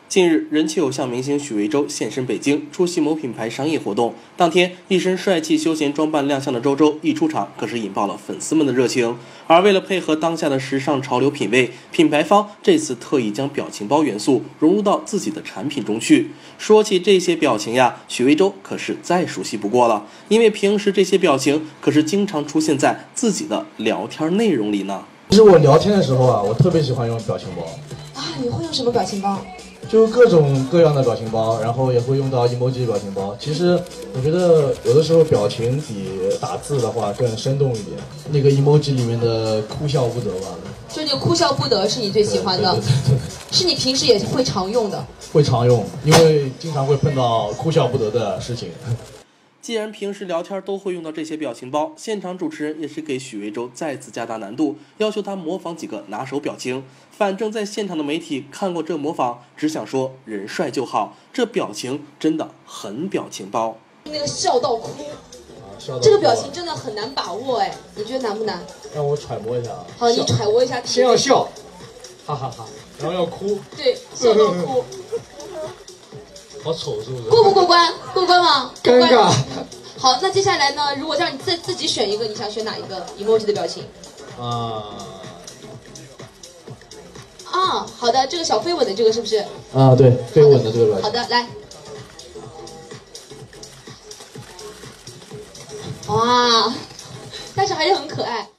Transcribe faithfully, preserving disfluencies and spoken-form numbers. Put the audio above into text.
近日，人气偶像明星许魏洲现身北京，出席某品牌商业活动。当天，一身帅气休闲装扮亮相的周周一出场，可是引爆了粉丝们的热情。而为了配合当下的时尚潮流品味，品牌方这次特意将表情包元素融入到自己的产品中去。说起这些表情呀，许魏洲可是再熟悉不过了，因为平时这些表情可是经常出现在自己的聊天内容里呢。 其实我聊天的时候啊，我特别喜欢用表情包。 啊，你会用什么表情包？ 就各种各样的表情包，然后也会用到 emoji 表情包。其实我觉得有的时候表情比打字的话更生动一点。那个 emoji 里面的哭笑不得吧， 就那个哭笑不得是你最喜欢的， 对对对对， 是你平时也会常用的。 会常用，因为经常会碰到哭笑不得的事情。 既然平时聊天都会用到这些表情包，现场主持人也是给许魏洲再次加大难度，要求他模仿几个拿手表情。反正在现场的媒体看过这模仿，只想说人帅就好，这表情真的很表情包。 那个笑到哭， 啊、笑到哭这个表情真的很难把握哎，你觉得难不难？ 让我揣摩一下啊。 好，你揣摩一下。 先要笑，哈哈哈，然后要哭。 对，笑到哭。 好丑是不是？ 过不过关？过关吗？ 尴尬。 好，那接下来呢？如果让你再自己选一个，你想选哪一个 emoji 的表情？ 啊啊，好的，这个小飞吻的这个是不是？ 啊，对，飞吻的这个表情。 好的，来。哇，但是还是很可爱。